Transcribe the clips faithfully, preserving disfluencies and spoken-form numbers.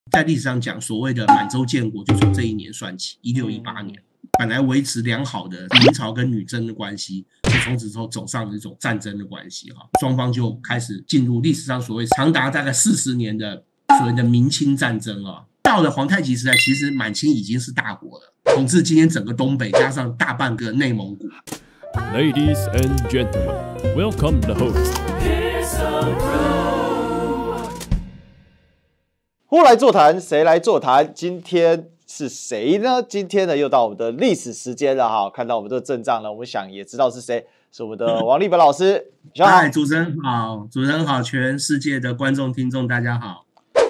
在历史上讲，所谓的满洲建国就从这一年算起，一六一八年，本来维持良好的明朝跟女真的关系，就从此之后走上了一种战争的关系哈，双方就开始进入历史上所谓长达大概四十年的所谓的明清战争啊。到了皇太极时代，其实满清已经是大国了，统治今天整个东北，加上大半个内蒙古。 Ladies and gentlemen, welcome the host. 呼来座谈，谁来座谈？今天是谁呢？今天呢，又到我们的历史时间了哈。看到我们这个阵仗呢，我们想也知道是谁，是我们的王立本老师。 嗨，主持人好，主持人好，全世界的观众听众大家好。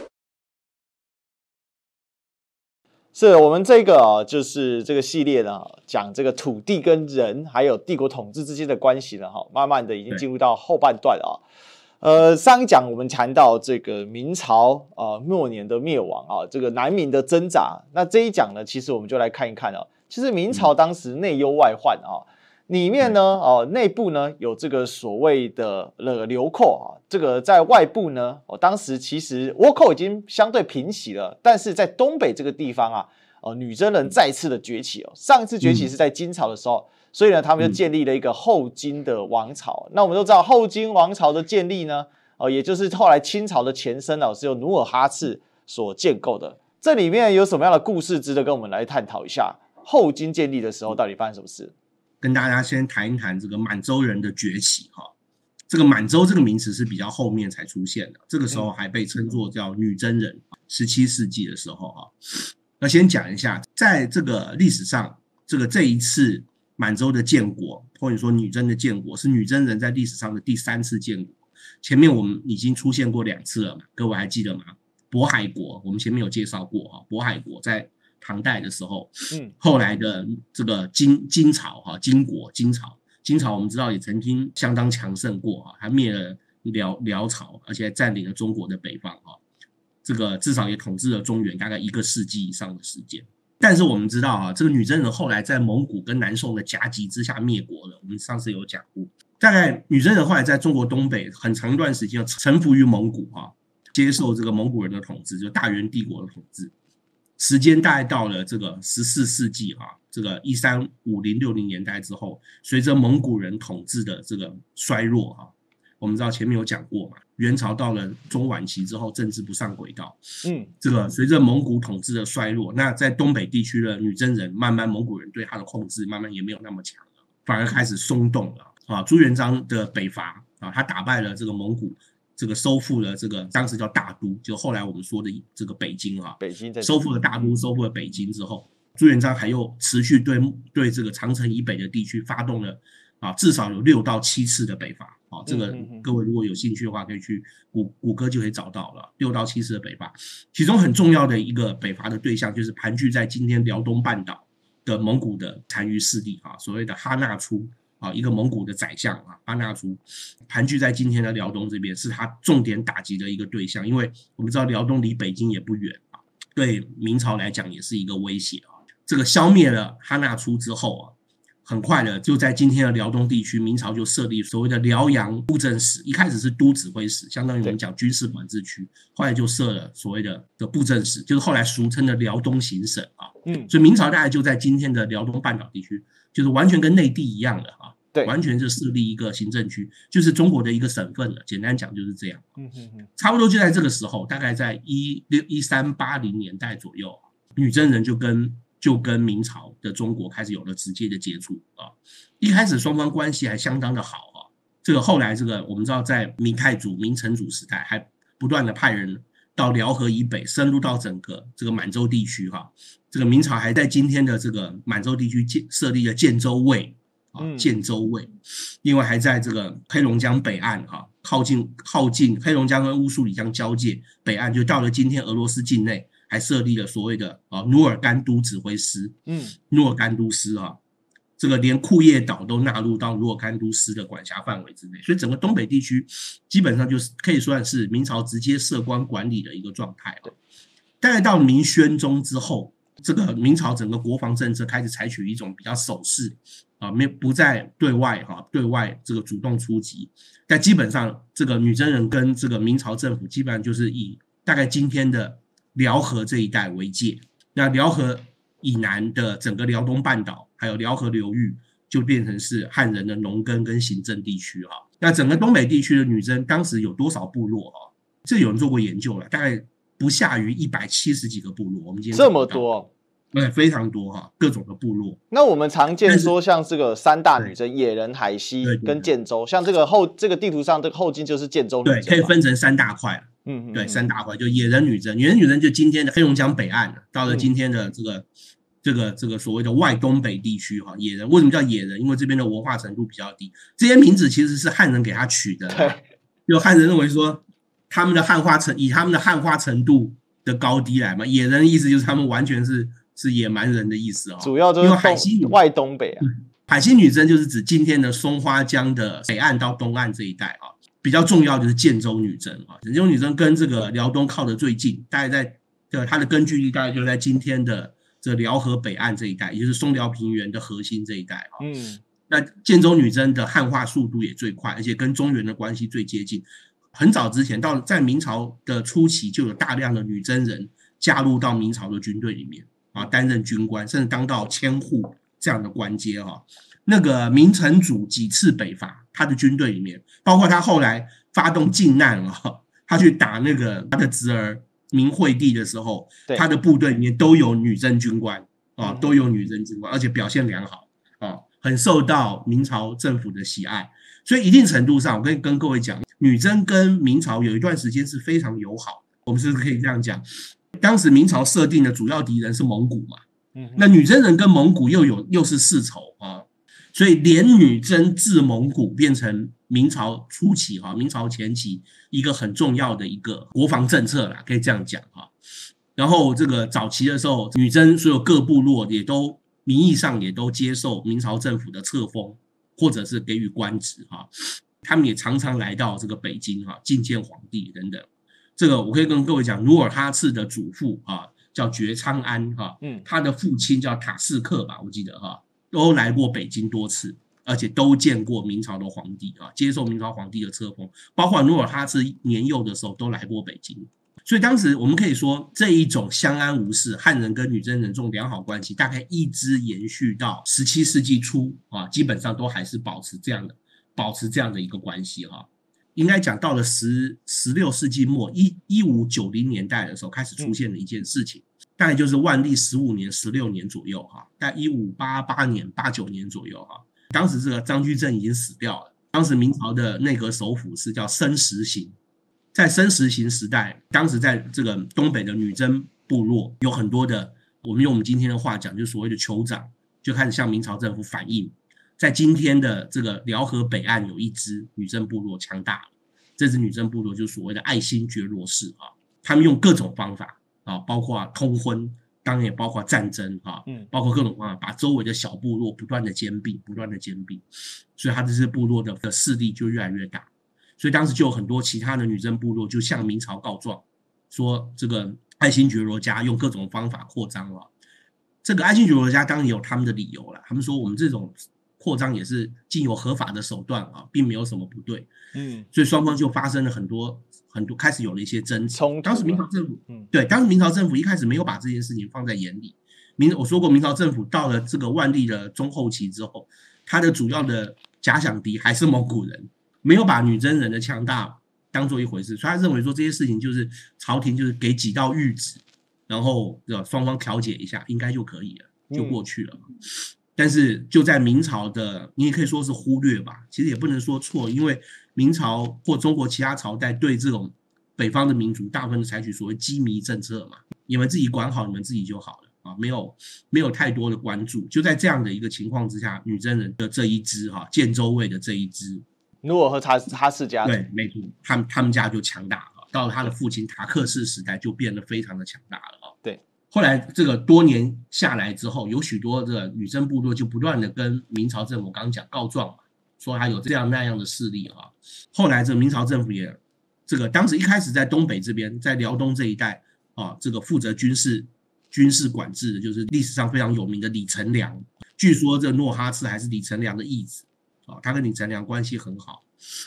是我们这个啊，就是这个系列呢，讲这个土地跟人，还有帝国统治之间的关系呢，哈，慢慢的已经进入到后半段啊。呃，上一讲我们谈到这个明朝啊、呃、末年的灭亡啊，这个南明的挣扎。那这一讲呢，其实我们就来看一看啊，其实明朝当时内忧外患啊，里面呢，哦、呃，内部呢有这个所谓的那个流寇啊，这个在外部呢，哦，当时其实倭寇已经相对平息了，但是在东北这个地方啊，哦、呃，女真人再次的崛起哦，上一次崛起是在金朝的时候。嗯所以呢，他们就建立了一个后金的王朝。嗯、那我们都知道，后金王朝的建立呢，哦、呃，也就是后来清朝的前身哦，是由努尔哈赤所建构的。这里面有什么样的故事值得跟我们来探讨一下？后金建立的时候到底发生什么事？ 跟大家先谈一谈这个满洲人的崛起哈。这个满洲这个名词是比较后面才出现的，这个时候还被称作叫女真人。十七世纪的时候哈，那先讲一下，在这个历史上，这个这一次。满洲的建国，或者说女真的建国，是女真人在历史上的第三次建国。前面我们已经出现过两次了嘛，各位还记得吗？渤海国，我们前面有介绍过哈，渤海国在唐代的时候，嗯，后来的这个金金朝哈，金国金朝，金朝我们知道也曾经相当强盛过哈，还灭了辽辽朝，而且还占领了中国的北方哈，这个至少也统治了中原大概一个世纪以上的时间。但是我们知道啊，这个女真人后来在蒙古跟南宋的夹击之下灭国了。我们上次有讲过，大概女真人后来在中国东北很长一段时间臣服于蒙古啊，接受这个蒙古人的统治，就大元帝国的统治。时间大概到了这个十四世纪啊，这个一三五零六零年代之后，随着蒙古人统治的这个衰弱啊，我们知道前面有讲过嘛，元朝到了中晚期之后，政治不上轨道。嗯，这个随着蒙古统治的衰弱，那在东北地区的女真人，慢慢蒙古人对他的控制慢慢也没有那么强了，反而开始松动了啊。朱元璋的北伐啊，他打败了这个蒙古，这个收复了这个当时叫大都，就后来我们说的这个北京啊，北京收复了大都，收复了北京之后，朱元璋还又持续对对这个长城以北的地区发动了啊，至少有六到七次的北伐。好，这个各位如果有兴趣的话，可以去谷谷歌就可以找到了六到七次的北伐。其中很重要的一个北伐的对象，就是盘踞在今天辽东半岛的蒙古的单于势力啊，所谓的哈纳初啊，一个蒙古的宰相啊，哈纳初盘踞在今天的辽东这边，是他重点打击的一个对象。因为我们知道辽东离北京也不远啊，对明朝来讲也是一个威胁啊。这个消灭了哈纳初之后啊。很快的，就在今天的辽东地区，明朝就设立所谓的辽阳布政使，一开始是都指挥使，相当于我们讲军事管制区，后来就设了所谓的的布政使，就是后来俗称的辽东行省啊。嗯，所以明朝大概就在今天的辽东半岛地区，就是完全跟内地一样的啊，对，完全就设立一个行政区，就是中国的一个省份了。简单讲就是这样。嗯哼哼，差不多就在这个时候，大概在一六一三八零年代左右，女真人就跟。就跟明朝的中国开始有了直接的接触啊，一开始双方关系还相当的好啊。这个后来这个我们知道，在明太祖、明成祖时代，还不断的派人到辽河以北，深入到整个这个满洲地区哈、啊。这个明朝还在今天的这个满洲地区设立了建州卫啊，建州卫，另外还在这个黑龙江北岸哈、啊，靠近靠近黑龙江跟乌苏里江交界北岸，就到了今天俄罗斯境内。还设立了所谓的啊努尔干都指挥司，嗯，努尔干都司啊，这个连库页岛都纳入到努尔干都司的管辖范围之内，所以整个东北地区基本上就是可以算是明朝直接设官管理的一个状态啊。大概到明宣宗之后，这个明朝整个国防政策开始采取一种比较守势啊，没不再对外哈、啊、对外这个主动出击，但基本上这个女真人跟这个明朝政府基本上就是以大概今天的。 辽河这一带为界。那辽河以南的整个辽东半岛，还有辽河流域，就变成是汉人的农耕跟行政地区哈。那整个东北地区的女真当时有多少部落哈？这有人做过研究了，大概不下于一百七十几个部落。我们今天这么多。 对，非常多哈，各种的部落。 那我们常见说像这个三大女真，野人、海西跟建州，像这个后这个地图上这个后金就是建州女真， 对，可以分成三大块。嗯, 嗯，对，三大块就野人女真，野人女真就今天的黑龙江北岸，到了今天的这个、嗯、这个这个所谓的外东北地区哈，野人为什么叫野人？因为这边的文化程度比较低，这些名字其实是汉人给他取的。对，就汉人认为说他们的汉化程以他们的汉化程度的高低来嘛，野人的意思就是他们完全是。是野蛮人的意思啊、哦， 主要就是海西外东北啊、 嗯，海西女真就是指今天的松花江的北岸到东岸这一带啊。比较重要就是建州女真啊，建州女真跟这个辽东靠得最近，大概在呃它的根据地大概就在今天的这辽河北岸这一带，也就是松辽平原的核心这一带啊。嗯，那建州女真的汉化速度也最快，而且跟中原的关系最接近。很早之前到在明朝的初期就有大量的女真人加入到明朝的军队里面。啊，担任军官，甚至当到千户这样的官阶哈、啊。那个明成祖几次北伐，他的军队里面，包括他后来发动靖难啊，他去打那个他的侄儿明惠帝的时候，他的部队里面都有女真军官啊，都有女真军官，而且表现良好啊，很受到明朝政府的喜爱。所以一定程度上，我跟跟各位讲，女真跟明朝有一段时间是非常友好，我们是不是可以这样讲？当时明朝设定的主要敌人是蒙古嘛，那女真人跟蒙古又有又是世仇啊，所以联女真治蒙古变成明朝初期哈，明朝前期一个很重要的一个国防政策啦，可以这样讲哈。然后这个早期的时候，女真所有各部落也都名义上也都接受明朝政府的册封，或者是给予官职哈，他们也常常来到这个北京哈，觐见皇帝等等。这个我可以跟各位讲，努尔哈赤的祖父啊叫觉昌安哈，嗯，他的父亲叫塔斯克吧，我记得哈，都来过北京多次，而且都见过明朝的皇帝啊，接受明朝皇帝的册封，包括努尔哈赤年幼的时候都来过北京。所以当时我们可以说，这一种相安无事，汉人跟女真人这种良好关系，大概一直延续到十七世纪初啊，基本上都还是保持这样的，保持这样的一个关系哈。应该讲到了十十六世纪末一一五九零年代的时候，开始出现了一件事情，嗯、大概就是万历十五年、十六年左右哈，在一五八八年、八九年左右哈。当时这个张居正已经死掉了，当时明朝的内阁首辅是叫申时行，在申时行时代，当时在这个东北的女真部落有很多的，我们用我们今天的话讲，就是所谓的酋长，就开始向明朝政府反映。在今天的这个辽河北岸有一支女真部落强大了，这支女真部落就是所谓的爱新觉罗氏啊，他们用各种方法啊，包括通婚，当然也包括战争啊，包括各种方法，把周围的小部落不断的兼并，不断的兼并，所以他这支部落的的势力就越来越大，所以当时就有很多其他的女真部落就向明朝告状，说这个爱新觉罗家用各种方法扩张了。这个爱新觉罗家当然有他们的理由了，他们说我们这种扩张也是经由合法的手段啊，并没有什么不对。嗯，所以双方就发生了很多很多，开始有了一些争吵。当时明朝政府，嗯，对，当时明朝政府一开始没有把这件事情放在眼里。明我说过，明朝政府到了这个万历的中后期之后，他的主要的假想敌还是蒙古人，没有把女真人的强大当做一回事，所以他认为说这些事情就是朝廷就是给几道谕旨，然后双方调解一下，应该就可以了，就过去了。嗯，但是就在明朝的，你也可以说是忽略吧，其实也不能说错，因为明朝或中国其他朝代对这种北方的民族大部分采取所谓羁縻政策嘛，你们自己管好你们自己就好了啊，没有没有太多的关注。就在这样的一个情况之下，女真人的这一支哈建州卫的这一支努尔和哈赤家族， 对，没错，他们他们家就强大了，到了他的父亲塔克氏时代就变得非常的强大了啊。 对。 后来这个多年下来之后，有许多的女真部落就不断的跟明朝政府，我刚刚讲告状嘛，说他有这样那样的势力啊。后来这个明朝政府也这个当时一开始在东北这边，在辽东这一带啊，这个负责军事军事管制的就是历史上非常有名的李成梁。据说这努尔哈赤还是李成梁的义子啊，他跟李成梁关系很好。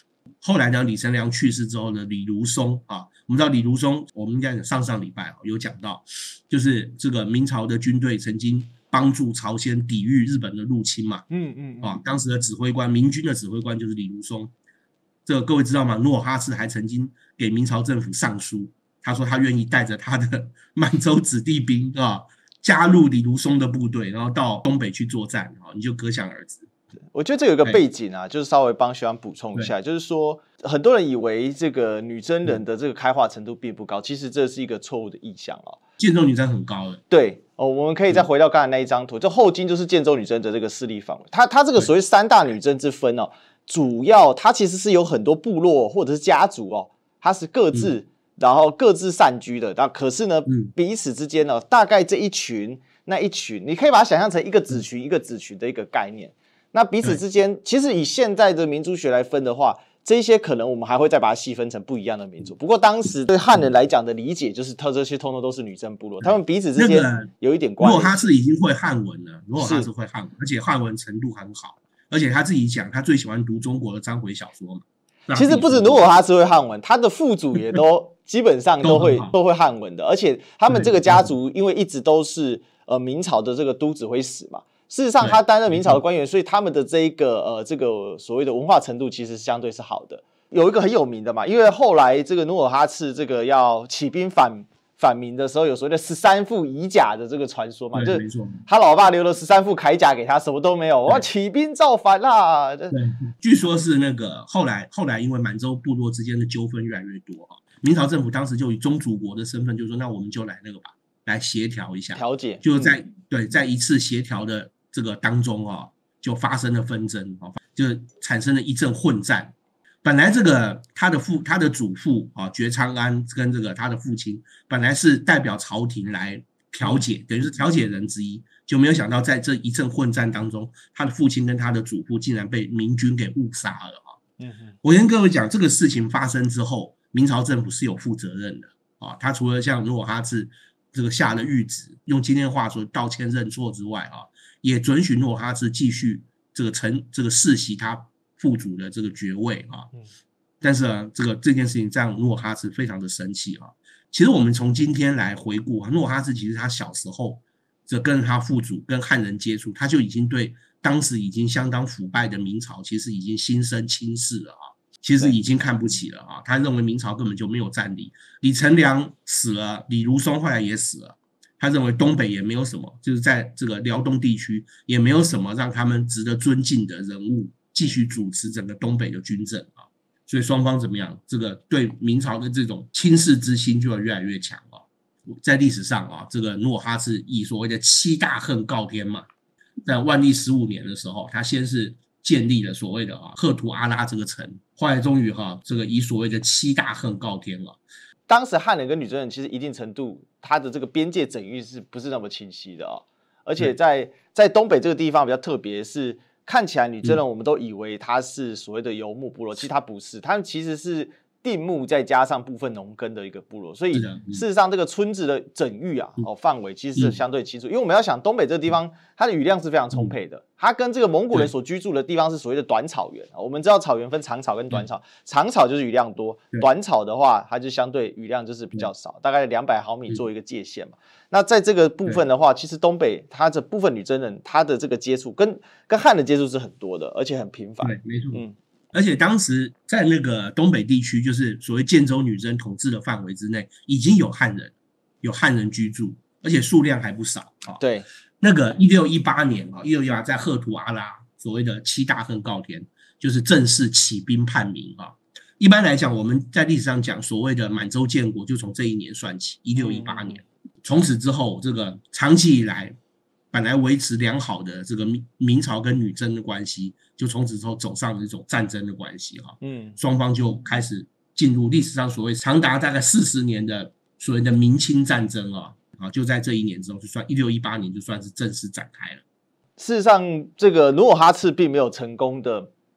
后来呢，李成梁去世之后呢，李如松啊，我们知道李如松，我们应该上上礼拜啊有讲到，就是这个明朝的军队曾经帮助朝鲜抵御日本的入侵嘛， 嗯嗯啊，当时的指挥官，明军的指挥官就是李如松。这个各位知道吗？努尔哈赤还曾经给明朝政府上书，他说他愿意带着他的满洲子弟兵啊，加入李如松的部队，然后到东北去作战啊，你就可想而知。 我觉得这有一个背景啊，就是稍微帮学长补充一下，就是说很多人以为这个女真人的这个开化程度并不高，其实这是一个错误的意象啊。 建州女真很高的， 对哦，我们可以再回到刚才那一张图，这后金就是建州女真的这个势力范围。它它这个所谓三大女真之分哦，主要它其实是有很多部落或者是家族哦，它是各自、嗯、然后各自散居的，但可是呢、嗯、彼此之间呢，大概这一群那一群，你可以把它想象成一个子群、嗯、一个子群的一个概念。那彼此之间，其实以现在的民族学来分的话，这些可能我们还会再把它细分成不一样的民族。不过当时对汉人来讲的理解，就是他这些通通都是女真部落，他们彼此之间有一点关系。 努尔哈赤已经会汉文了，努尔哈赤会汉文，而且汉文程度很好，而且他自己讲，他最喜欢读中国的章回小说嘛。 其实不止努尔哈赤会汉文，他的父祖也都基本上都会都, 都会汉文的，而且他们这个家族因为一直都是呃明朝的这个都指挥使嘛。事实上，他担任明朝的官员，所以他们的这一个呃这个所谓的文化程度其实相对是好的。有一个很有名的嘛，因为后来这个努尔哈赤这个要起兵反反明的时候，有所谓的十三副乙甲的这个传说嘛，就是他老爸留了十三副铠甲给他，什么都没有，我要起兵造反啦。 对，据说是那个后来后来因为满洲部落之间的纠纷越来越多啊，明朝政府当时就以宗主国的身份就说，那我们就来那个吧，来协调一下， 调解， 就在、嗯、对在一次协调的这个当中啊，就发生了纷争啊，就产生了一阵混战。本来这个他的父他的祖父啊，觉昌安跟这个他的父亲本来是代表朝廷来调解，等于是调解人之一，就没有想到在这一阵混战当中，他的父亲跟他的祖父竟然被明军给误杀了啊！嗯嗯，我跟各位讲，这个事情发生之后，明朝政府是有负责任的啊。他除了像努尔哈赤这个下了谕旨，用今天话说道歉认错之外啊，也准许努尔哈赤继续这个承这个世袭他父祖的这个爵位啊。但是啊，这个这件事情让努尔哈赤非常的生气啊。其实我们从今天来回顾啊，努尔哈赤其实他小时候这跟他父祖跟汉人接触，他就已经对当时已经相当腐败的明朝其实已经心生轻视了啊，其实已经看不起了啊。他认为明朝根本就没有战力，李成梁死了，李如松后来也死了。他认为东北也没有什么，就是在这个辽东地区也没有什么让他们值得尊敬的人物继续主持整个东北的军政啊，所以双方怎么样，这个对明朝的这种轻视之心就会越来越强啊。在历史上啊，这个努尔哈赤以所谓的七大恨告天嘛，在万历十五年的时候，他先是建立了所谓的啊赫图阿拉这个城，后来终于哈、啊、这个以所谓的七大恨告天了。 当时汉人跟女真人其实一定程度，它的这个边界整域是不是那么清晰的啊？而且在在东北这个地方比较特别，是看起来女真人我们都以为它是所谓的游牧部落，其实它不是，他们其实是定牧再加上部分农耕的一个部落，所以事实上这个村子的整域啊哦范围其实是相对清楚，因为我们要想东北这个地方它的雨量是非常充沛的，它跟这个蒙古人所居住的地方是所谓的短草原，我们知道草原分长草跟短草，长草就是雨量多，短草的话它就相对雨量就是比较少，大概两百毫米做一个界限嘛。那在这个部分的话，其实东北它的部分女真人它的这个接触跟跟汉的接触是很多的，而且很频繁。 对，没错。嗯。而且当时在那个东北地区，就是所谓建州女真统治的范围之内，已经有汉人，有汉人居住，而且数量还不少啊。 对， 那个一六一八年啊，一六一八在赫图阿拉所谓的七大恨告天，就是正式起兵叛明啊。一般来讲，我们在历史上讲所谓的满洲建国，就从这一年算起，一六一八年。从此之后，这个长期以来本来维持良好的这个明朝跟女真的关系，就从此之后走上了这种战争的关系哈，嗯，双方就开始进入历史上所谓长达大概四十年的所谓的明清战争啊，啊，就在这一年之后，就算一六一八年就算是正式展开了。 事实上，这个努尔哈赤并没有成功的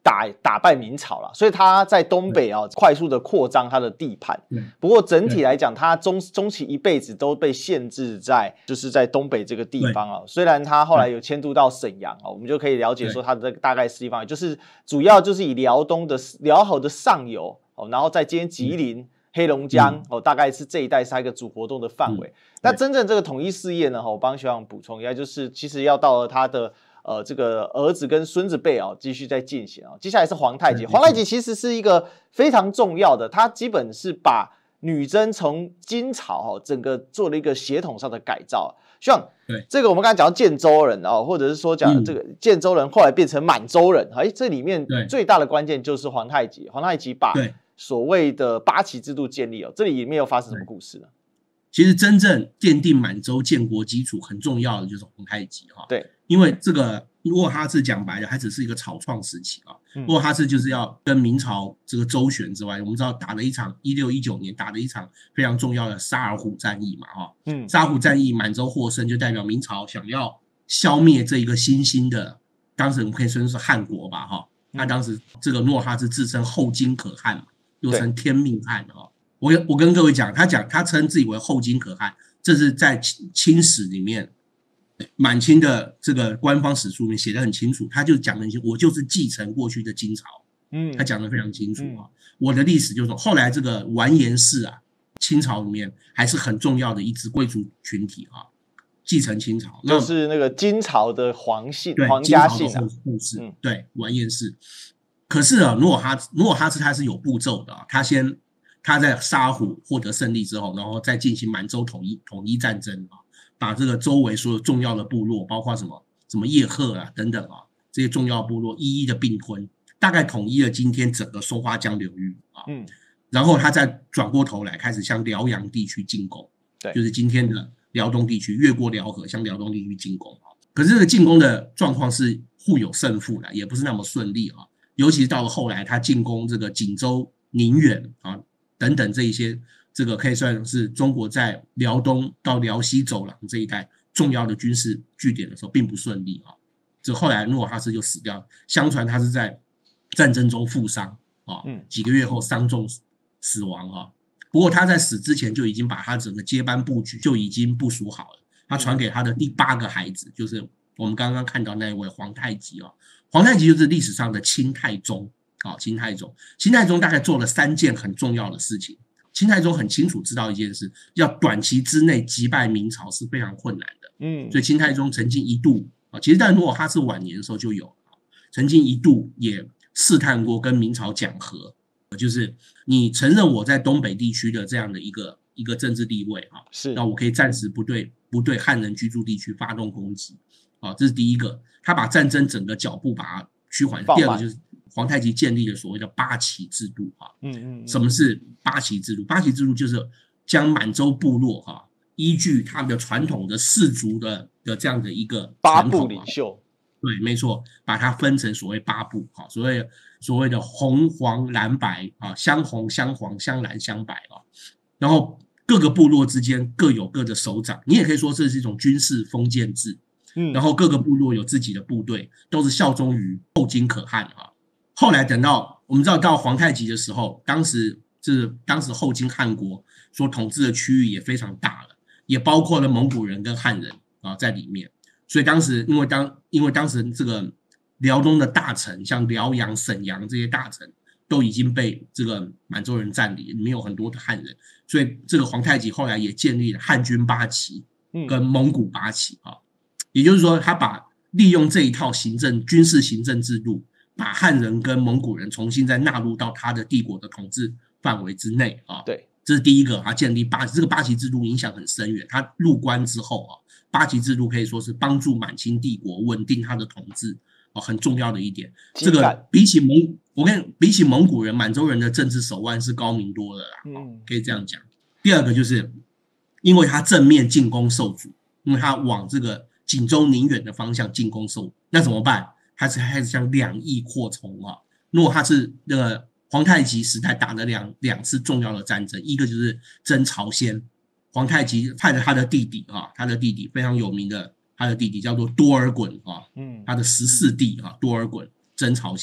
打打败明朝了，所以他在东北啊快速的扩张他的地盘。不过整体来讲，他终终其一辈子都被限制在就是在东北这个地方啊。虽然他后来有迁都到沈阳啊，我们就可以了解说他的这个大概是地方，就是主要就是以辽东的辽河的上游哦，然后在今天吉林。嗯黑龙江、嗯、哦，大概是这一带是它一个主活动的范围。嗯、那真正这个统一事业呢，我帮学长补充一下，就是其实要到了他的呃这个儿子跟孙子辈啊、哦，继续在进行啊、哦。接下来是皇太极，皇太极其实是一个非常重要的，他基本是把女真从金朝哦整个做了一个血统上的改造。学长，对这个我们刚才讲到建州人啊、哦，或者是说讲这个建州人后来变成满洲人，哎，这里面最大的关键就是皇太极，皇太极把所谓的八旗制度建立哦，这里面又发生什么故事呢？ 其实真正奠定满洲建国基础很重要的就是皇太极哈。 对， 因为这个努尔哈赤讲白了，还只是一个草创时期啊。努尔哈赤就是要跟明朝这个周旋之外，我们知道打了一场一六一九年打了一场非常重要的沙尔虎战役嘛哈。嗯，沙尔虎战役满洲获胜，就代表明朝想要消灭这一个新兴的，当时我们可以说是汉国吧哈。他当时这个努尔哈赤自称后金可汗嘛。又称天命汗哈，我我跟各位讲，他讲他称自己为后金可汗，这是在清史里面，满清的这个官方史书里面写得很清楚，他就讲得很清楚，我就是继承过去的金朝，嗯，他讲得非常清楚啊。嗯、我的历史就是说，后来这个完颜氏啊，清朝里面还是很重要的一支贵族群体啊，继承清朝， 就是那个金朝的皇姓、皇家姓啊， 后世，嗯、对，完颜氏。可是啊，努尔哈赤，努尔哈赤他是有步骤的啊。他先他在沙湖获得胜利之后，然后再进行满洲统一统一战争啊，把这个周围所有重要的部落，包括什么什么叶赫啊等等啊这些重要部落一一的并吞，大概统一了今天整个松花江流域啊。嗯，然后他再转过头来开始向辽阳地区进攻，对，就是今天的辽东地区，越过辽河向辽东地区进攻啊。可是这个进攻的状况是互有胜负的，也不是那么顺利啊。尤其是到了后来，他进攻这个锦州、宁远啊等等这一些，这个可以算是中国在辽东到辽西走廊这一带重要的军事据点的时候，并不顺利啊。这后来努尔哈赤就死掉了，相传他是在战争中负伤啊，几个月后伤重死亡啊。不过他在死之前就已经把他整个接班布局就已经部署好了，他传给他的第八个孩子，就是我们刚刚看到那一位皇太极啊。皇太极就是历史上的清太宗啊，清太宗，清太宗大概做了三件很重要的事情。清太宗很清楚知道一件事，要短期之内击败明朝是非常困难的。嗯，所以清太宗曾经一度啊，其实在努尔哈赤晚年的时候就有，曾经一度也试探过跟明朝讲和，就是你承认我在东北地区的这样的一个一个政治地位啊，是，那我可以暂时不对不对汉人居住地区发动攻击。啊，这是第一个，他把战争整个脚步把它趋缓。第二个就是皇太极建立了所谓的八旗制度啊。嗯嗯, 嗯。什么是八旗制度？八旗制度就是将满洲部落哈、啊，依据他们的传统的氏族的的这样的一个八部领袖， 对，没错，把它分成所谓八部啊，所谓所谓的红黄蓝白啊，香红香黄香蓝香白啊，然后各个部落之间各有各的首长，你也可以说这是一种军事封建制。然后各个部落有自己的部队，都是效忠于后金可汗啊。后来等到我们知道到皇太极的时候，当时是当时后金汗国所统治的区域也非常大了，也包括了蒙古人跟汉人啊在里面。所以当时因为当因为当时这个辽东的大城，像辽阳、沈阳这些大城都已经被这个满洲人占领，里面有很多的汉人，所以这个皇太极后来也建立了汉军八旗跟蒙古八旗啊。也就是说，他把利用这一套行政军事行政制度，把汉人跟蒙古人重新再纳入到他的帝国的统治范围之内啊。对，这是第一个，他建立八旗，这个八旗制度影响很深远。他入关之后啊，八旗制度可以说是帮助满清帝国稳定他的统治啊，很重要的一点。这个比起蒙，我跟比起蒙古人、满洲人的政治手腕是高明多了啦，嗯，可以这样讲。第二个就是因为他正面进攻受阻，因为他往这个锦州宁远的方向进攻受，那怎么办？他是开始向两翼扩充啊。如果他是那个皇太极时代打了两两次重要的战争，一个就是征朝鲜，皇太极派了他的弟弟啊，他的弟弟非常有名的，他的弟弟叫做多尔衮啊，嗯，他的十四弟啊，多尔衮征朝鲜。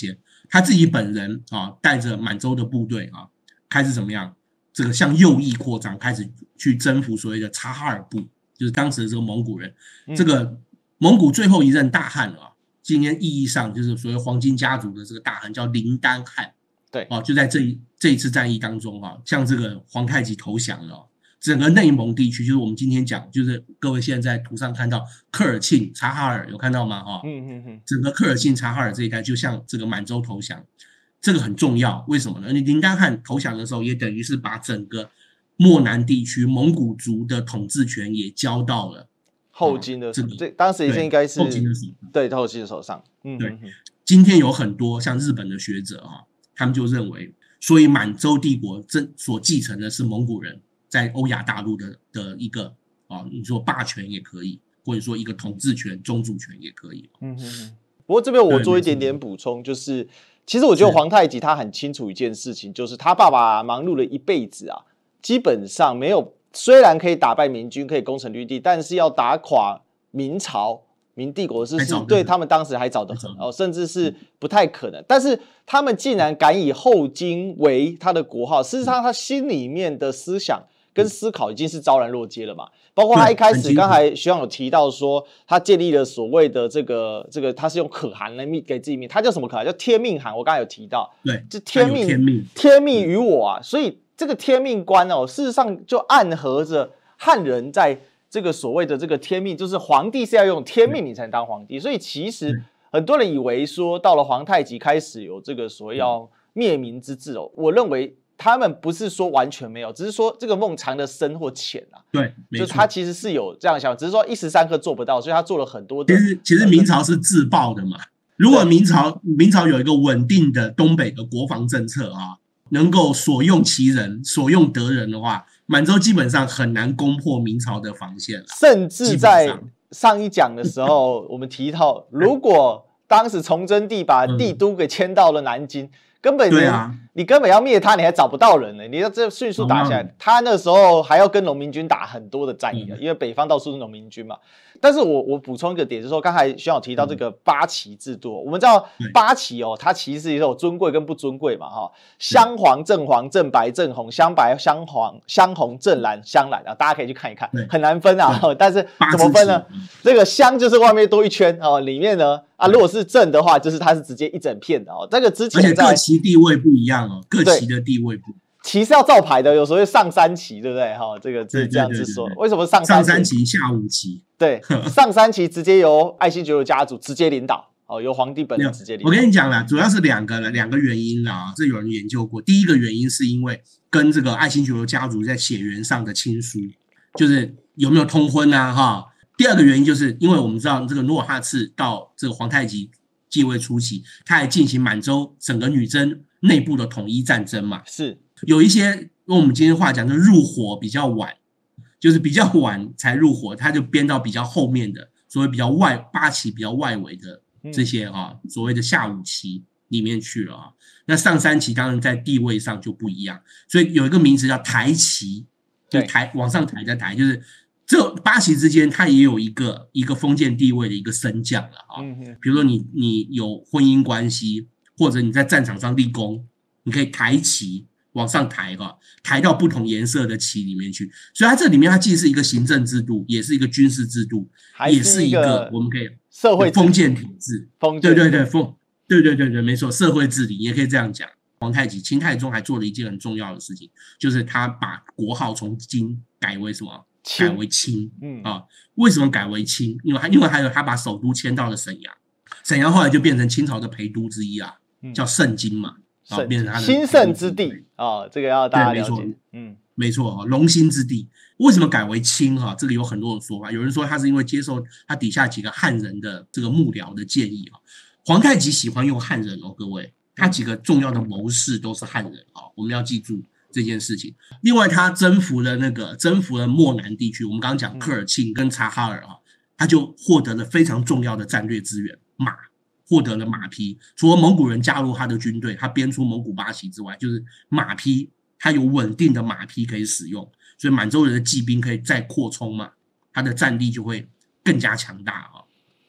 他自己本人啊带着满洲的部队啊，开始怎么样？这个向右翼扩张，开始去征服所谓的察哈尔部，就是当时的这个蒙古人。 嗯、 这个蒙古最后一任大汗啊，今天意义上就是所谓黄金家族的这个大汗叫林丹汗。 对， 哦，就在这一这一次战役当中啊，向这个皇太极投降了、哦。整个内蒙地区，就是我们今天讲，就是各位现在在图上看到科尔沁、察哈尔，有看到吗？哈、哦， 嗯嗯嗯， 整个科尔沁、察哈尔这一带，就向这个满洲投降，这个很重要。为什么呢？林丹汗投降的时候，也等于是把整个漠南地区蒙古族的统治权也交到了后金的手上、 哦，这个当时应该是后金的手上， 对后金的手上。嗯， 对。今天有很多像日本的学者啊、哦，他们就认为。所以满洲帝国真所继承的是蒙古人在欧亚大陆的的一个啊，你说霸权也可以，或者说一个统治权、宗主权也可以。 嗯哼哼。不过这边我做一点点补充，就是其实我觉得皇太极他很清楚一件事情，就是他爸爸忙碌了一辈子啊，基本上没有，虽然可以打败明军，可以攻城略地，但是要打垮明朝。明帝国是是对他们当时还早得很哦，甚至是不太可能。但是他们竟然敢以后金为他的国号，事实上他心里面的思想跟思考已经是昭然若揭了嘛。包括他一开始，刚才学长有提到说，他建立了所谓的这个这个，他是用可汗来给自己命，他叫什么可汗？叫天命汗。我刚才有提到， 对， 就天命天命天命于我啊，所以这个天命观哦，事实上就暗合着汉人在。这个所谓的这个天命，就是皇帝是要用天命你才能当皇帝，所以其实很多人以为说到了皇太极开始有这个所谓要灭明之志哦，我认为他们不是说完全没有，只是说这个梦藏得深或浅啊。 对， 就是他其实是有这样想，只是说一时三刻做不到，所以他做了很多的。 其实其实明朝是自爆的嘛，如果明朝明朝有一个稳定的东北的国防政策啊，能够所用其人、所用得人的话。满洲基本上很难攻破明朝的防线了， 甚至在上一讲的时候，我们提到，如果当时崇祯帝把帝都给迁到了南京，嗯、根本对啊， 你根本要灭他，你还找不到人呢，你要这迅速打下来。嗯、他那时候还要跟农民军打很多的战役啊，嗯、因为北方到处是农民军嘛。但是我我补充一个点，就是说，刚才学长提到这个八旗制度，我们知道八旗哦，它其实也有尊贵跟不尊贵嘛，哈，镶黄、正黄、正白、正红、镶白、镶黄、镶红、正蓝、镶蓝啊，大家可以去看一看，很难分啊。但是怎么分呢？这个镶就是外面多一圈哦，里面呢啊，如果是正的话，就是它是直接一整片的哦。这个之前而且各旗地位不一样哦，各旗的地位不一样。 旗是要照牌的，有所谓上三旗，对不对？哈，这个是这样子说。为什么上上三旗、下五旗？ 对，上三旗直接由爱新觉罗家族直接领导，哦，由皇帝本人直接领导。 我跟你讲啦，主要是两个两个原因啦，这有人研究过。第一个原因是因为跟这个爱新觉罗家族在血缘上的亲疏，就是有没有通婚啊？哈。第二个原因就是因为我们知道这个努尔哈赤到这个皇太极继位初期，他还进行满洲整个女真内部的统一战争嘛， 是。有一些用我们今天话讲，就入伙比较晚，就是比较晚才入伙，他就编到比较后面的，所谓比较外八旗比较外围的这些啊，所谓的下五旗里面去了啊。那上三旗当然在地位上就不一样，所以有一个名词叫台旗，就台往上抬的抬，就是这八旗之间它也有一个一个封建地位的一个升降了啊。比如说你你有婚姻关系，或者你在战场上立功，你可以抬旗。往上抬哈，抬到不同颜色的旗里面去，所以它这里面它既是一个行政制度，也是一个军事制度，也是一个我们可以社会封建体制。 封对对对封对对对对没错，社会治理也可以这样讲。皇太极清太宗还做了一件很重要的事情，就是他把国号从金改为什么？改为清。嗯啊，为什么改为清？因为因为还有他把首都迁到了沈阳，沈阳后来就变成清朝的陪都之一啊，叫盛京嘛。啊，变成他的兴盛之地啊、哦，这个要大家了解。 嗯，没错，龙兴之地。为什么改为清哈？这个有很多种说法。有人说他是因为接受他底下几个汉人的这个幕僚的建议啊。皇太极喜欢用汉人哦，各位，他几个重要的谋士都是汉人啊，我们要记住这件事情。另外，他征服了那个征服了漠南地区，我们刚刚讲科尔沁跟察哈尔啊，他就获得了非常重要的战略资源马。获得了马匹，除了蒙古人加入他的军队，他编出蒙古八旗之外，就是马匹，他有稳定的马匹可以使用，所以满洲人的骑兵可以再扩充嘛，他的战力就会更加强大啊。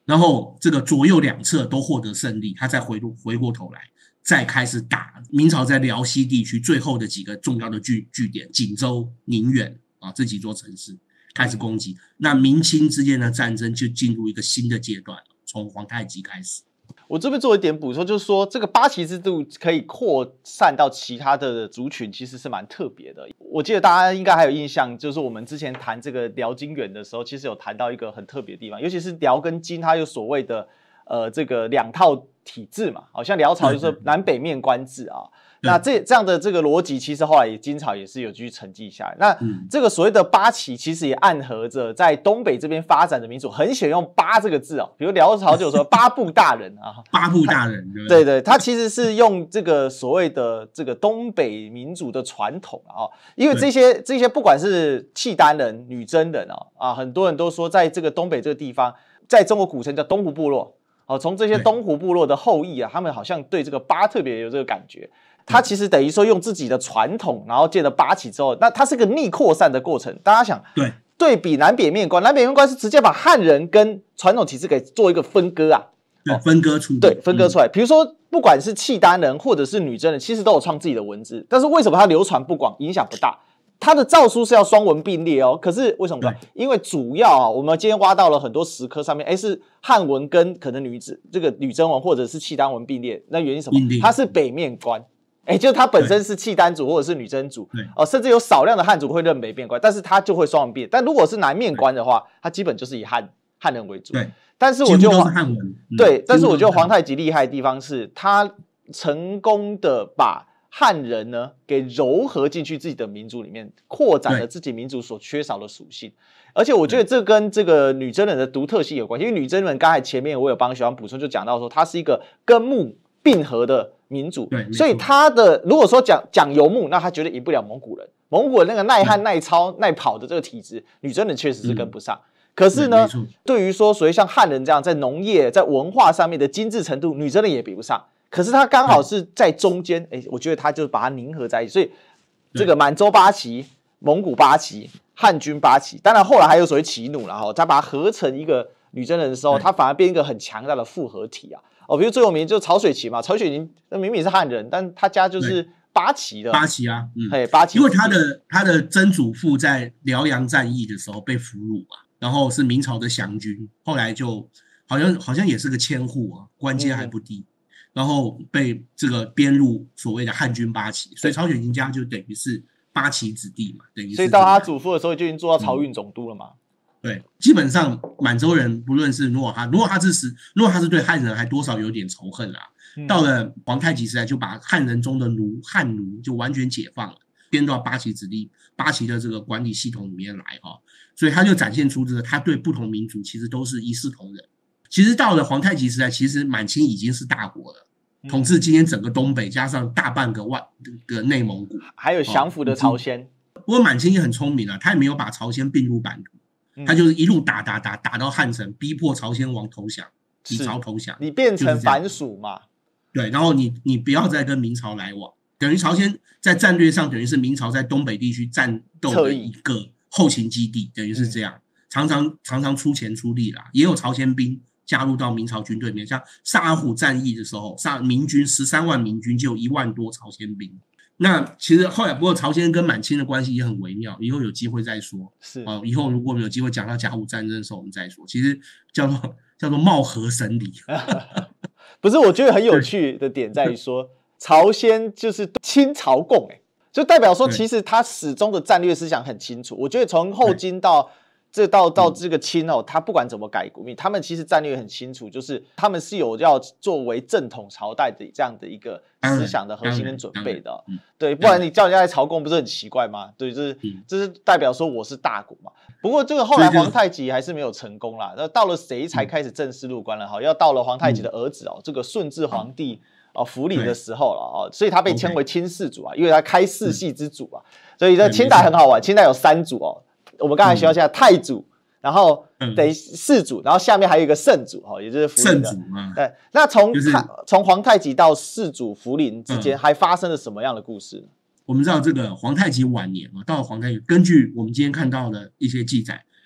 然后这个左右两侧都获得胜利，他再回回过头来，再开始打明朝在辽西地区最后的几个重要的据据点，锦州、宁远啊这几座城市开始攻击。那明清之间的战争就进入一个新的阶段，从皇太极开始。 我这边做一点补充，就是说这个八旗制度可以扩散到其他的族群，其实是蛮特别的。我记得大家应该还有印象，就是我们之前谈这个辽金元的时候，其实有谈到一个很特别的地方，尤其是辽跟金，它有所谓的呃这个两套体制嘛，好像辽朝就是南北面官制啊。那这这样的这个逻辑，其实后来也金朝也是有继续承继下来。那这个所谓的八旗，其实也暗合着在东北这边发展的民族很喜欢用八这个字哦，比如辽朝就有说八部大人啊， 八部大人， 对对，他其实是用这个所谓的这个东北民族的传统啊，因为这些这些不管是契丹人、女真人啊啊，很多人都说在这个东北这个地方，在中国古称叫东湖部落。哦，从这些东湖部落的后裔啊，他们好像对这个八特别有这个感觉。他其实等于说用自己的传统，然后建了八旗之后，那它是个逆扩散的过程。大家想， 对对比南北面官，南北面官是直接把汉人跟传统体制给做一个分割啊， 对，分割出对分割出来。比如说，不管是契丹人或者是女真人，其实都有创自己的文字，但是为什么它流传不广，影响不大？它的诏书是要双文并列哦，可是为什么？因为主要啊，我们今天挖到了很多石刻上面，哎，是汉文跟可能女子这个女真文或者是契丹文并列，那原因什么？它是北面官，哎，就是它本身是契丹族或者是女真族，哦，甚至有少量的汉族会认北面官，但是它就会双文并列。但如果是南面官的话，它基本就是以汉汉人为主。 对， 但是我觉得汉文，嗯、 对，但是我觉得皇太极厉害的地方是，他成功的把汉人呢给糅合进去自己的民族里面，扩展了自己民族所缺少的属性。而且我觉得这跟这个女真人的独特性有关系，因为女真人刚才前面我有帮学长补充，就讲到说它是一个根木并合的民族，所以他的如果说讲讲游牧，那他绝对赢不了蒙古人。蒙古人那个耐旱、耐操、耐跑的这个体质，女真人确实是跟不上。嗯、可是呢，对于说所谓像汉人这样在农业、在文化上面的精致程度，女真人也比不上。可是他刚好是在中间，哎、欸，我觉得他就把它凝合在一起，所以这个满洲八旗、蒙古八旗、汉军八旗，当然后来还有所谓旗弩啦，哈，他把它合成一个女真人的时候，他反而变一个很强大的复合体啊。哦，比如最有名就是曹雪芹嘛，曹雪芹明明是汉人，但他家就是八旗的， 八旗啊， 嗯，嘿，八旗， 因为他的他的曾祖父在辽阳战役的时候被俘虏嘛，然后是明朝的降军，后来就好像好像也是个千户啊，官阶还不低。嗯，然后被这个编入所谓的汉军八旗，所以曹雪芹家就等于是八旗子弟嘛，等于是。 所以到他祖父的时候就已经做到漕运总督了嘛。嗯、 对，基本上满洲人不论是如果他如果他是时如果他是对汉人还多少有点仇恨啦、啊，嗯、到了皇太极时代就把汉人中的奴汉奴就完全解放了，编到八旗子弟八旗的这个管理系统里面来哈、哦，所以他就展现出这个他对不同民族其实都是一视同仁。其实到了皇太极时代，其实满清已经是大国了。统治今天整个东北，加上大半个外个内蒙古， 还有降服的朝鲜。 不过满清也很聪明啊，他也没有把朝鲜并入版图，他就是一路打打打打到汉城，逼迫朝鲜王投降，以朝投降。 你变成藩属嘛？ 对，然后你你不要再跟明朝来往，等于朝鲜在战略上等于是明朝在东北地区战斗的一个后勤基地，等于是这样，嗯、常常常常出钱出力啦，也有朝鲜兵加入到明朝军队里面，像萨尔浒战役的时候，萨明军十三万明军就有一万多朝鲜兵。那其实后来，不过朝鲜跟满清的关系也很微妙，以后有机会再说。 是哦，以后如果我们有机会讲到甲午战争的时候，我们再说。其实叫做叫做貌合神离。 不是，我觉得很有趣的点在于说，朝鲜就是亲朝贡，哎，就代表说其实他始终的战略思想很清楚。我觉得从后金到这到到这个清哦，他不管怎么改国命，他们其实战略很清楚，就是他们是有要作为正统朝代的这样的一个思想的核心跟准备的、哦。对，不然你叫人家来朝贡，不是很奇怪吗？对，就是这是代表说我是大国嘛。不过这个后来皇太极还是没有成功啦。那到了谁才开始正式入关了？哈，要到了皇太极的儿子哦，这个顺治皇帝哦扶临的时候了哦，所以他被称为清世祖啊，因为他开世系之祖啊。所以这清代很好玩，清代有三祖哦。我们刚才学到现在太祖，然后等于世祖，然后下面还有一个圣祖哈，也就是福临的。对，那从从皇太极到世祖福临之间，还发生了什么样的故事？ 我们知道这个皇太极晚年啊，到了皇太极，根据我们今天看到的一些记载，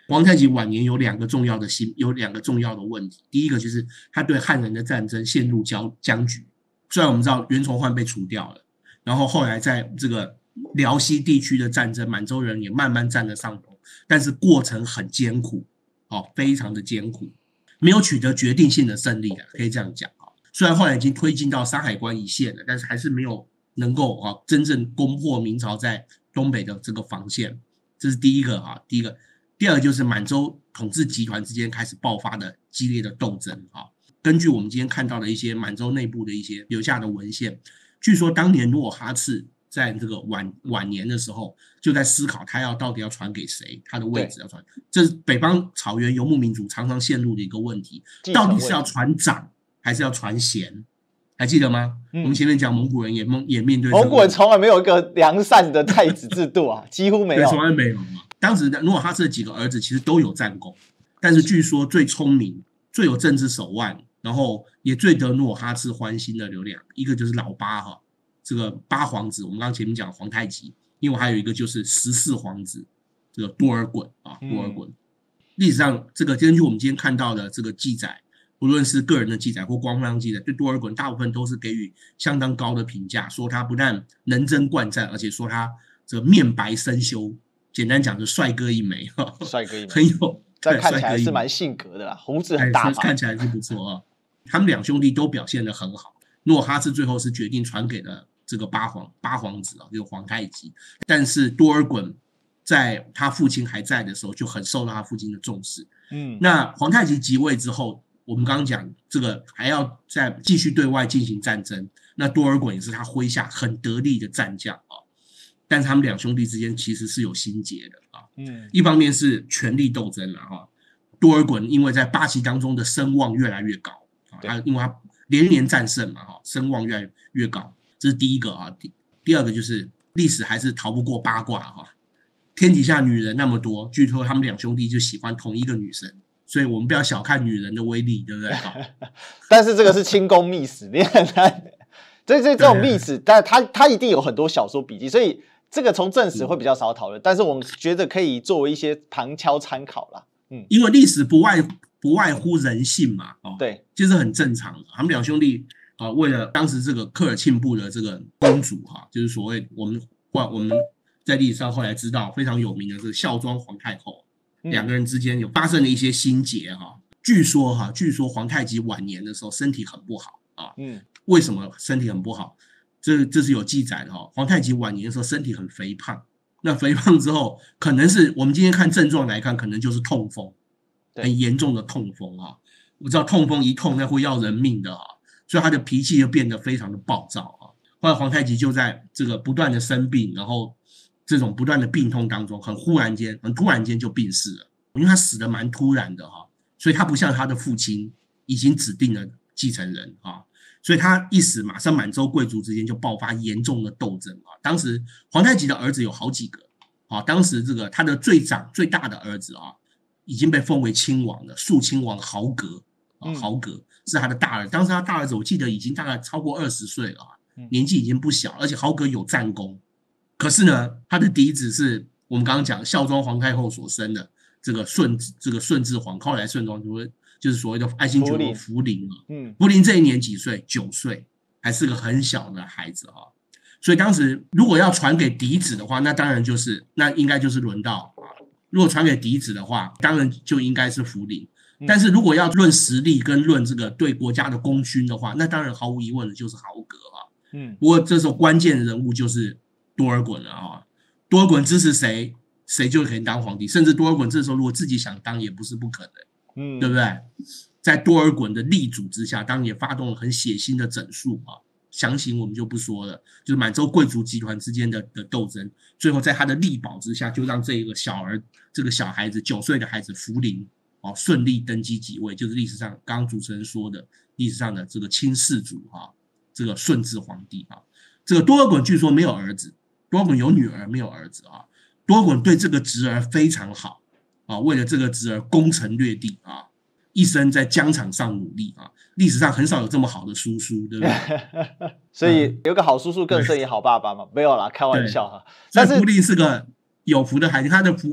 皇太极晚年有两个重要的心，有两个重要的问题。第一个就是他对汉人的战争陷入僵僵局。虽然我们知道袁崇焕被除掉了，然后后来在这个辽西地区的战争，满洲人也慢慢占了上风，但是过程很艰苦，哦，非常的艰苦，没有取得决定性的胜利啊，可以这样讲啊。虽然后来已经推进到山海关一线了，但是还是没有能够啊真正攻破明朝在东北的这个防线。这是第一个啊，第一个。第二个就是满洲统治集团之间开始爆发的激烈的斗争啊。根据我们今天看到的一些满洲内部的一些留下的文献，据说当年努尔哈赤在这个晚晚年的时候，就在思考他要到底要传给谁，他的位置要传。这是北方草原游牧民族常常陷入的一个问题，到底是要传长还是要传贤？还记得吗？嗯、我们前面讲蒙古人也也面对这个， 蒙古人从来没有一个良善的太子制度啊，几乎没有， 对，从来没有嘛。当时努尔哈赤的几个儿子其实都有战功，但是据说最聪明、最有政治手腕，然后也最得努尔哈赤欢心的有两个，一个就是老八哈，这个八皇子，我们刚刚前面讲皇太极，另外还有一个就是十四皇子，这个多尔衮啊，多尔衮。嗯、历史上这个根据我们今天看到的这个记载，无论是个人的记载或官方记载，对多尔衮大部分都是给予相当高的评价，说他不但能征惯战，而且说他这个面白身修。简单讲，就帅哥一枚， 帅哥一枚， 很有， 但看起来是蛮性格的啦，胡子很大把， 看起来是不错啊。他们两兄弟都表现得很好。努尔哈赤最后是决定传给了这个八皇八皇子啊，就是皇太极。但是多尔衮在他父亲还在的时候，就很受到他父亲的重视。嗯，那皇太极即位之后，我们刚刚讲这个还要再继续对外进行战争，那多尔衮也是他麾下很得力的战将啊。但是他们两兄弟之间其实是有心结的啊，嗯，一方面是权力斗争了哈，多尔衮因为在八旗当中的声望越来越高啊，他因为他连连战胜嘛哈，声望越来越高，这是第一个啊。第第二个就是历史还是逃不过八卦哈，天底下女人那么多，据说他们两兄弟就喜欢同一个女生，所以我们不要小看女人的威力，对不对？ 但是这个是清宫秘史，你很难，这这这种秘史，但他他一定有很多小说笔记，所以。这个从正史会比较少讨论，但是我们觉得可以作为一些旁敲参考啦。嗯， 因为历史不外不外乎人性嘛，哦， 对， 就是很正常的。他们两兄弟啊、呃，为了当时这个科尔沁部的这个公主哈、啊，就是所谓我们我们在历史上后来知道非常有名的这个孝庄皇太后，嗯、两个人之间有发生了一些心结哈、啊。据说哈、啊，据说皇太极晚年的时候身体很不好啊，嗯，为什么身体很不好？这这是有记载的哈、哦，皇太极晚年的时候身体很肥胖，那肥胖之后，可能是我们今天看症状来看，可能就是痛风，很严重的痛风啊。我知道痛风一痛那会要人命的啊，所以他的脾气就变得非常的暴躁啊。后来皇太极就在这个不断的生病，然后这种不断的病痛当中，很忽然间，很突然间就病逝了，因为他死得蛮突然的哈、啊，所以他不像他的父亲已经指定了继承人啊。所以他一死，马上满洲贵族之间就爆发严重的斗争啊！当时皇太极的儿子有好几个啊，当时这个他的最长最大的儿子啊，已经被封为亲王了，肃亲王豪格啊，豪格是他的大儿子。当时他大儿子我记得已经大概超过二十岁了啊，年纪已经不小，而且豪格有战功。可是呢，他的嫡子是我们刚刚讲孝庄皇太后所生的这个顺这个顺治皇，后来顺治皇就会。就是所谓的爱新觉罗福临啊，嗯，福临这一年几岁？九岁，还是个很小的孩子啊。所以当时如果要传给嫡子的话，那当然就是那应该就是轮到啊。如果传给嫡子的话，当然就应该是福临。但是如果要论实力跟论这个对国家的功勋的话，那当然毫无疑问的就是豪格啊。嗯，不过这时候关键人物就是多尔衮了啊。多尔衮支持谁，谁就可以当皇帝，甚至多尔衮这时候如果自己想当，也不是不可能。嗯，对不对？在多尔衮的力主之下，当然也发动了很血腥的整肃啊，详情我们就不说了。就是满洲贵族集团之间的的斗争，最后在他的力保之下，就让这一个小儿，这个小孩子九岁的孩子福临哦顺利登基即位，就是历史上刚刚主持人说的历史上的这个亲世祖哈、啊，这个顺治皇帝啊。这个多尔衮据说没有儿子，多尔衮有女儿没有儿子啊。多尔衮对这个侄儿非常好。啊，为了这个侄儿攻城略地啊，一生在疆场上努力啊，历史上很少有这么好的叔叔，对不对？ 所以有个好叔叔更胜于好爸爸嘛，没有啦，开玩笑哈。 但是福临是个有福的孩子，他的福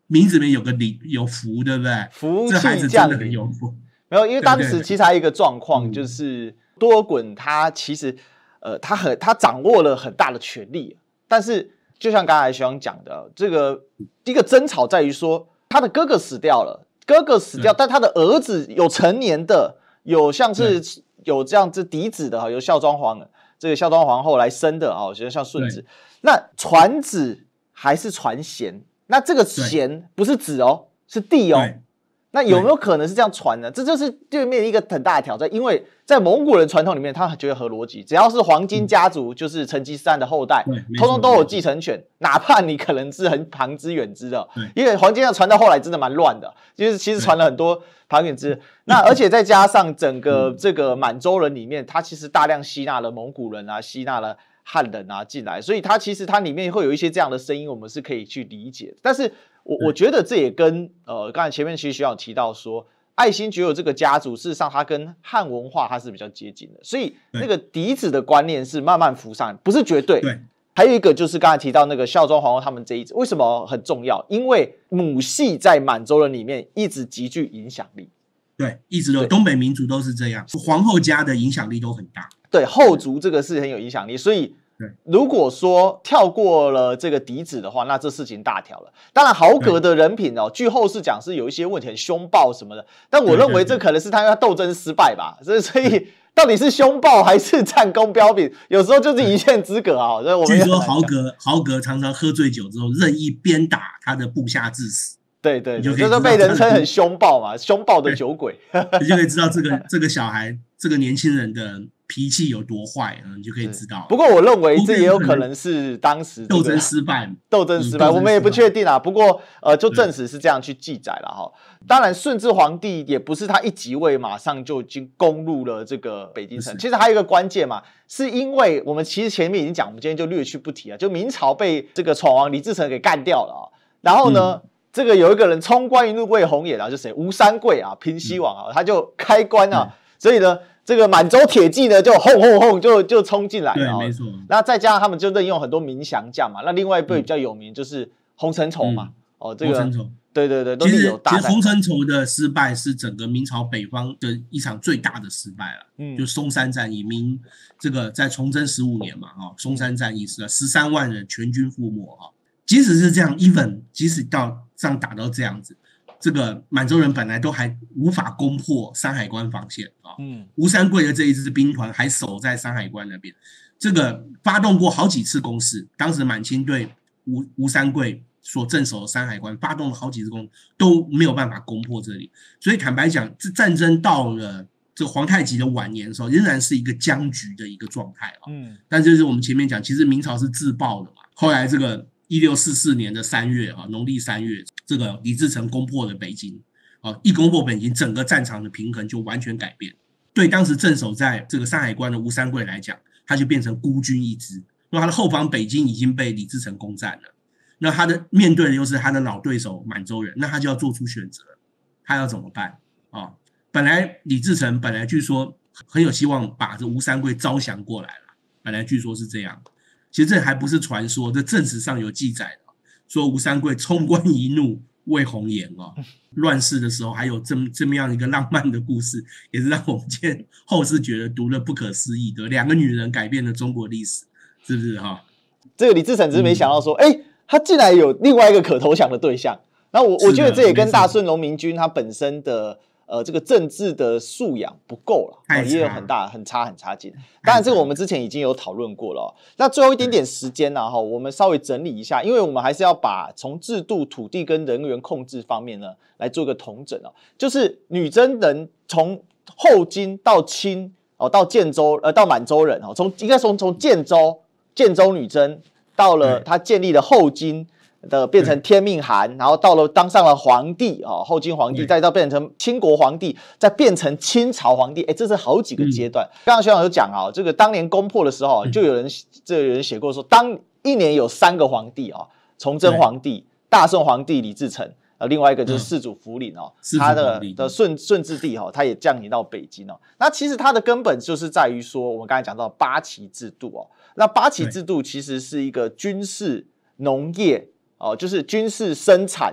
名字里面有个礼有福，对不对？ 福这孩子气降临真的很有福。 没有，因为当时其实还有一个状况， 嗯就是多尔衮他其实呃他很他掌握了很大的权力，但是就像刚才学长讲的，这个一个争吵在于说他的哥哥死掉了，哥哥死掉，但他的儿子有成年的，有像是有这样子嫡子的，有孝庄皇这个孝庄皇后来生的啊，像像顺子，那传子还是传贤？那这个贤不是子哦，是弟哦。那有没有可能是这样传呢？这就是对面一个很大的挑战，因为在蒙古人传统里面，他觉得合逻辑，只要是黄金家族，嗯、就是成吉思汗的后代，通通都有继承权，哪怕你可能是很旁支远支的，因为黄金家传到后来真的蛮乱的，就是其实传了很多旁远支。那而且再加上整个这个满洲人里面，他其实大量吸纳了蒙古人啊，吸纳了汉人啊进来，所以它其实它里面会有一些这样的声音，我们是可以去理解的。但是我我觉得这也跟呃，刚才前面其实学长提到说，爱新觉罗这个家族，事实上它跟汉文化它是比较接近的，所以那个嫡子的观念是慢慢浮上，不是绝对。 对。 还有一个就是刚才提到那个孝庄皇后他们这一支，为什么很重要？因为母系在满洲人里面一直极具影响力。 对，一直都东北民族都是这样，皇后家的影响力都很大。 对，后族这个是很有影响力，所以。如果说跳过了这个嫡子的话，那这事情大条了。当然，豪格的人品哦，据后世讲是有一些问题，很凶暴什么的。但我认为这可能是他因为斗争失败吧，所以所以到底是凶暴还是战功彪炳，有时候就是一线之隔啊。所以我们据说豪格豪格常常喝醉酒之后任意鞭打他的部下致死。 对对对，就是被人称很凶暴嘛，凶暴的酒鬼。 你就可以知道这个这个小孩这个年轻人的脾气有多坏，你就可以知道。 不过我认为这也有可能是当时、这个、 斗争失败， 斗争失败，我们也不确定啊。不过呃，就正史是这样去记载了哈。当然，顺治皇帝也不是他一即位马上就已经攻入了这个北京城。其实还有一个关键嘛，是因为我们其实前面已经讲，我们今天就略去不提了。就明朝被这个闯王李自成给干掉了啊，然后呢？嗯这个有一个人冲冠一怒为红颜啊，就谁吴三桂啊，平西王啊，他就开关啊，所以呢，这个满洲铁骑呢就轰轰轰就就冲进来了、哦， 对，没错。 那再加上他们就任用很多名降将嘛，那另外一位比较有名就是洪承畴嘛，嗯、哦，这个洪承畴， 对对对，都是有大。 其实洪承畴的失败是整个明朝北方的一场最大的失败了，嗯，就松山战役，明这个在崇祯十五年嘛，哈、哦，松山战役是十三万人全军覆没哈。即使是这样 ，even 即使到这样打到这样子，这个满洲人本来都还无法攻破山海关防线啊。嗯，吴三桂的这一支兵团还守在山海关那边，这个发动过好几次攻势。当时满清对吴吴三桂所镇守的山海关发动了好几次攻势，都没有办法攻破这里。所以坦白讲，这战争到了这个皇太极的晚年的时候，仍然是一个僵局的一个状态啊。嗯，但就是我们前面讲，其实明朝是自爆的嘛，后来这个。一六四四年的三月啊，农历三月，这个李自成攻破了北京啊，一攻破北京，整个战场的平衡就完全改变。对当时镇守在这个山海关的吴三桂来讲，他就变成孤军一支，那他的后方北京已经被李自成攻占了，那他的面对的又是他的老对手满洲人，那他就要做出选择，他要怎么办啊？本来李自成本来据说很有希望把这吴三桂招降过来了，本来据说是这样。其实这还不是传说，这正史上有记载的，说吴三桂冲冠一怒为红颜哦，乱世的时候还有这么这么样一个浪漫的故事，也是让我们今天后世觉得读了不可思议的，两个女人改变了中国历史，是不是哈？ 这个李自成只是没想到说，哎、嗯，他竟然有另外一个可投降的对象，然后我我觉得这也跟大顺农民军他本身的。呃，这个政治的素养不够了、哦，也有很大、很差、很差劲。当然，这个我们之前已经有讨论过了、哦。那最后一点点时间呢、啊，哈，我们稍微整理一下，因为我们还是要把从制度、土地跟人员控制方面呢来做一个统整哦。就是女真人从后金到清哦，到建州呃，到满洲人哦，从应该从从建州建州女真到了他建立了后金。的变成天命汗，然后到了当上了皇帝啊、哦，后金皇帝，再到变成清国皇帝，再变成清朝皇帝，哎，这是好几个阶段。刚刚学长有讲啊，这个当年攻破的时候，就有人这有人写过说，当一年有三个皇帝啊、哦，崇祯皇帝、大顺皇帝李自成，呃，另外一个就是世祖福临哦，嗯、他的的顺顺治帝哦，他也降临到北京哦。那其实它的根本就是在于说，我们刚才讲到八旗制度哦，那八旗制度其实是一个军事、农业。哦，就是军事生产，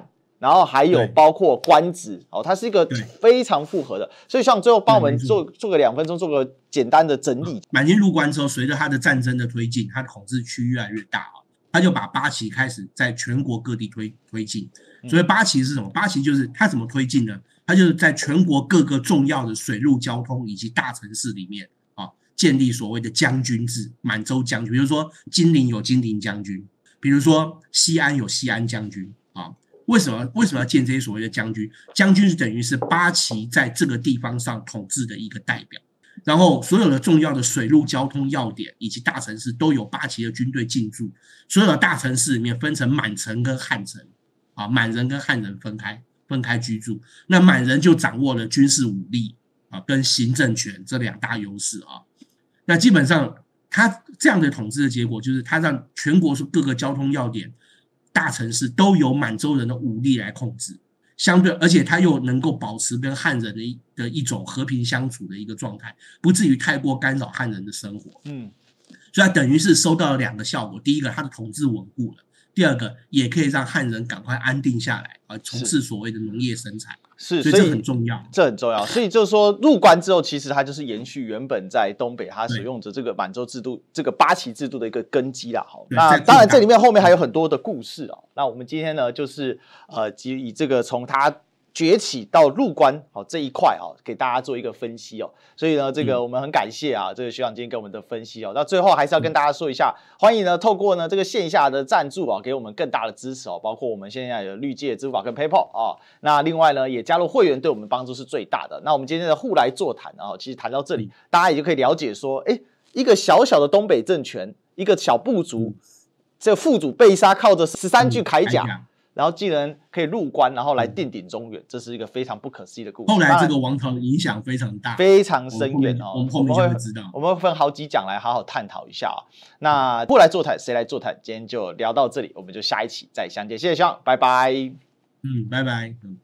然后还有包括官职哦，它是一个非常复合的。所以像最后帮我们做做个两分钟，做个简单的整理。 满清入关之后，随着他的战争的推进，他的统治区越来越大啊，他就把八旗开始在全国各地推推进。所以八旗是什么？八旗就是他怎么推进呢？他就是在全国各个重要的水陆交通以及大城市里面啊，建立所谓的将军制，满洲将军。比如说金陵有金陵将军，比如说西安有西安将军啊。为什么为什么要建这些所谓的将军？将军是等于是八旗在这个地方上统治的一个代表。然后所有的重要的水陆交通要点以及大城市都有八旗的军队进驻。所有的大城市里面分成满城跟汉城啊，满人跟汉人分开分开居住。那满人就掌握了军事武力啊跟行政权这两大优势啊。那基本上他这样的统治的结果就是他让全国各个交通要点大城市都由满洲人的武力来控制，相对而且他又能够保持跟汉人的一的一种和平相处的一个状态，不至于太过干扰汉人的生活。嗯，所以他等于是收到了两个效果：第一个，他的统治稳固了；第二个，也可以让汉人赶快安定下来，而从事所谓的农业生产。 是， 所以这很重要， 这很重要。所以就是说，入关之后，其实它就是延续原本在东北它使用着这个满洲制度、这个八旗制度的一个根基啦。好，那当然这里面后面还有很多的故事哦。那我们今天呢，就是呃，以这个从它崛起到入关好这一块啊，给大家做一个分析哦。所以呢，这个我们很感谢啊，这个学长今天给我们的分析哦。那最后还是要跟大家说一下，欢迎呢透过呢这个线下的赞助啊，给我们更大的支持哦。包括我们现在有绿界、支付宝跟 PayPal 啊。那另外呢，也加入会员对我们帮助是最大的。那我们今天的互来座谈啊，其实谈到这里，大家也就可以了解说，哎，一个小小的东北政权，一个小部族，这个副主被杀，靠着十三具铠甲。嗯然后竟然可以入关，然后来定鼎中原，这是一个非常不可思议的故事。 后来这个王朝的影响非常大， 非常深远哦。 我们后面就会知道， 我们会分好几讲来好好探讨一下啊、哦。那不来座谈，谁来座谈？今天就聊到这里，我们就下一期再相见。谢谢学长，拜拜。 嗯，拜拜。嗯。